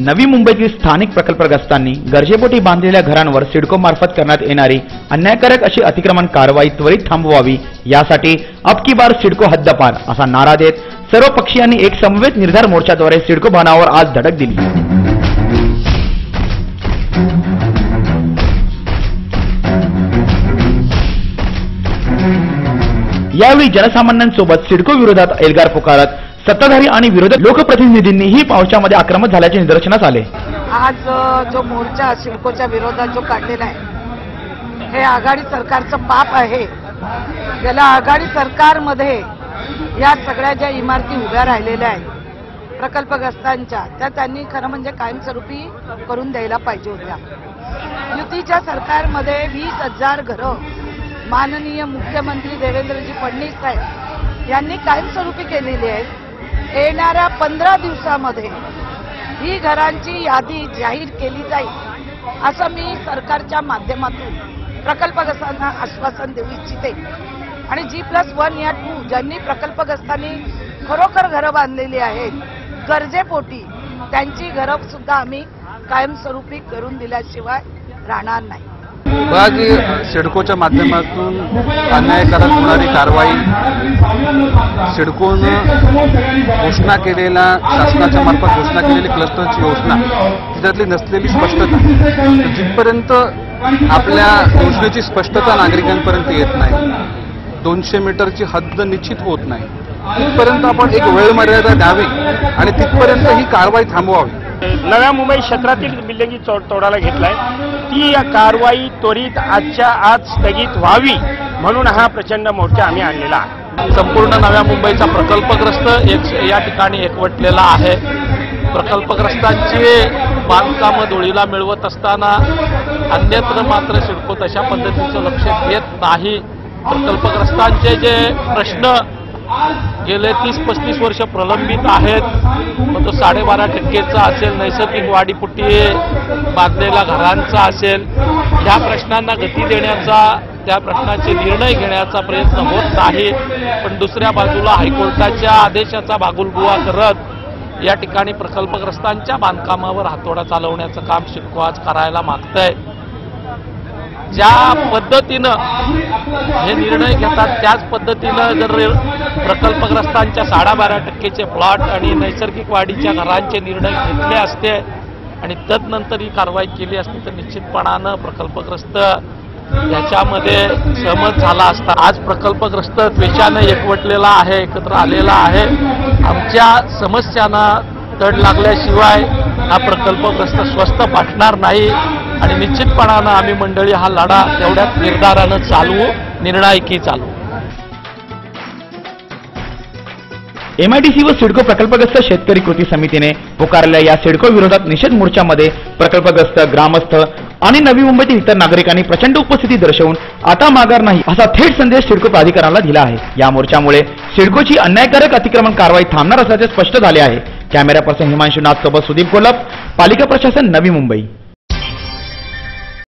नवी मुंबईतील स्थानिक प्रकल्पग्रस्तांनी गरजेपोटी बांधलेल्या घरांवर सिडको मार्फत करण्यात येणारी अन्यायकारक अशी अतिक्रमण कारवाई त्वरित थांबवावी यासाठी अब की बार सिडको हद्दपार असा नारा देत सर्व पक्षीयांनी एक समवेत निर्धार मोर्चाद्वारे सिडको भवनावर आज धडक दिली। यावेळी जनसामान्यांसोबत सिडको विरोधात एल्गार पुकारत सत्ताधारी आणि विरोधक लोकप्रतिनिधींनीही पावसामध्ये आक्रमक झाल्याचे निदर्शनास आले। आज जो मोर्चा सिडकोच्या विरोधात जो काढलेला आहे हे आघाडी सरकारचं पाप आहे। याला आघाडी सरकारमध्ये या सगळ्या ज्या इमारती उभ्या राहिलेल्या आहेत प्रकल्पग्रस्तांच्या त्या त्यांनी खरं म्हणजे कायमस्वरूपी करून द्यायला पाहिजे होत्या। युतीच्या सरकारमध्ये 20,000 घरं माननीय मुख्यमंत्री देवेंद्रजी फडणवीस साहेब यांनी कायमस्वरूपी केलेली आहे। येणाऱ्या 15 दिवसामध्ये ही घरांची यादी जाहीर केली जाईल असं मी सरकारच्या माध्यमातून प्रकल्पग्रस्तांना आश्वासन देऊ इच्छिते। आणि G+1 या 2 ज्यांनी प्रकल्पग्रस्तांनी खरोखर घरं बांधलेली आहेत गरजेपोटी त्यांची घरं सुद्धा आम्ही कायमस्वरूपी करून दिल्याशिवाय राहणार नाही। आज सिडकोच्या माध्यमातून अन्यायकारक होणारी कारवाई सिडकोनं घोषणा केलेला शासनाच्या मार्फत घोषणा केलेली क्लस्टरची योजना त्यातली नसलेली स्पष्टता जिथपर्यंत आपल्या योजनेची स्पष्टता नागरिकांपर्यंत येत नाही 200 मीटरची हद्द निश्चित होत नाही तिथपर्यंत आपण एक वेळ मर्यादा द्यावी आणि तिथपर्यंत ही कारवाई थांबवावी। नव्या मुंबई क्षेत्रातील बिल्डिंगी तोडायला घेतलाय ती कारवाई त्वरित आजच्या आज स्थगित व्हावी म्हणून हा प्रचंड मोर्चा आम्ही आणलेला आहे। संपूर्ण नव्या मुंबईचा प्रकल्पग्रस्त या ठिकाणी एकवटलेला आहे। प्रकल्पग्रस्तांचे बांधकाम धुळीला मिळवत असताना अन्यत्र मात्र सिडको तशा पद्धतीचं लक्ष देत नाही। प्रकल्पग्रस्तांचे जे प्रश्न गेले 30-35 वर्ष प्रलंबित आहेत मग तो 12.5% असेल, नैसर्गिक वाढीपुटी बांधलेल्या घरांचा असेल, ह्या प्रश्नांना गती देण्याचा त्या प्रश्नाचे निर्णय घेण्याचा प्रयत्न होत नाही। पण दुसऱ्या बाजूला हायकोर्टाच्या आदेशाचा बागुलबुवा करत या ठिकाणी प्रकल्पग्रस्तांच्या बांधकामावर हातोडा चालवण्याचं काम सिडको आज करायला मागतंय। ज्या पद्धतीनं हे निर्णय घेतात त्याच पद्धतीनं जर प्रकल्पग्रस्तांच्या 12.5%चे प्लॉट आणि नैसर्गिक वाढीच्या घरांचे निर्णय घेतले असते आणि तदनंतर ही कारवाई केली असती तर निश्चितपणानं प्रकल्पग्रस्त याच्यामध्ये सहमत झाला असता। आज प्रकल्पग्रस्त द्वेषानं एकवटलेला आहे, एकत्र आलेला आहे। आमच्या समस्यांना तड लागल्याशिवाय हा प्रकल्पग्रस्त स्वस्थ पाठणार नाही आणि निश्चितपणानं आम्ही मंडळी हा लढा तेवढ्याच निर्धारानं चालवू, निर्णायकी चालवू। MIDC व सिडको प्रकल्पग्रस्त शेतकरी कृती समितीने पुकारलेल्या या सिडको विरोधात निषेध मोर्चामध्ये प्रकल्पग्रस्त, ग्रामस्थ आणि नवी मुंबईतील इतर नागरिकांनी प्रचंड उपस्थिती दर्शवून आता माघार नाही असा थेट संदेश सिडको प्राधिकरणाला दिला आहे। या मोर्चामुळे सिडकोची अन्यायकारक अतिक्रमण कारवाई थांबणार असल्याचे स्पष्ट झाले आहे। कॅमेरा पर्सन हिमांशु नाथ सोबत सुदीप कोलप, पालिका प्रशासन, नवी मुंबई।